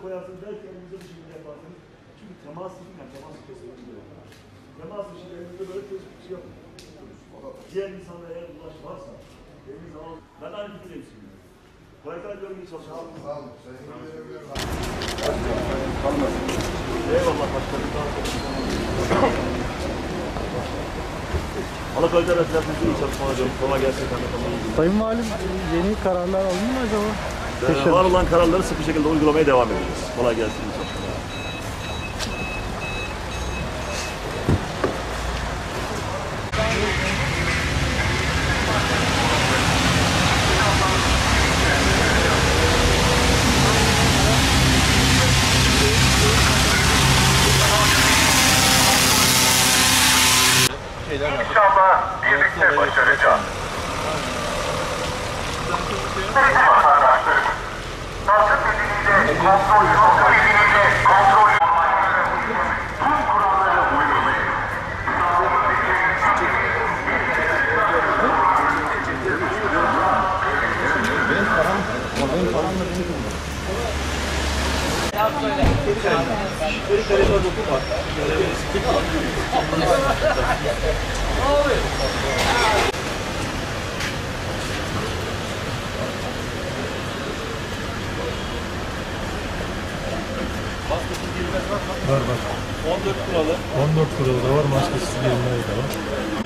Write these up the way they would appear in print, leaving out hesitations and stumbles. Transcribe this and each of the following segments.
koyarsınız, belki elinizde bir şekilde yaparsınız. Çünkü temas edilmeyen, temas kesinlikle. Temas bir şey elinizde böyle tespit yapın. Diğer insanlara eğer ulaş varsa, eliniz alın. Ben aynı fikirdeyim şimdi. Kolaylıklar görmeye çalışalım. Sağ olun. Eyvallah başkanım. Allah kolaylıklar versin. İyi çalışmalar diyorum. Kolay gelsin. Sayın Valim, yeni kararlar alındı mı acaba? Var olan kararları sıkı şekilde uygulamaya devam edeceğiz. Kolay gelsin. İyi çalışmalar. İnşallah birlikte başaracağız. Takip nedeniyle kontrol tüm kurallara uymalıyız. Var. 14 kuralı da var, maskesiz girilmeyi de var.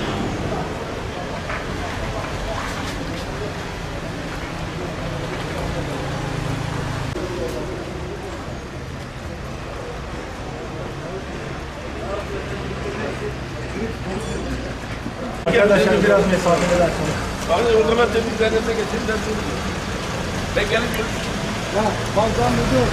Arkadaşlar biraz mesafe ederseniz. Abi o zaman temizlerine geçin dersin. Ben gelip Ya fazla müdür.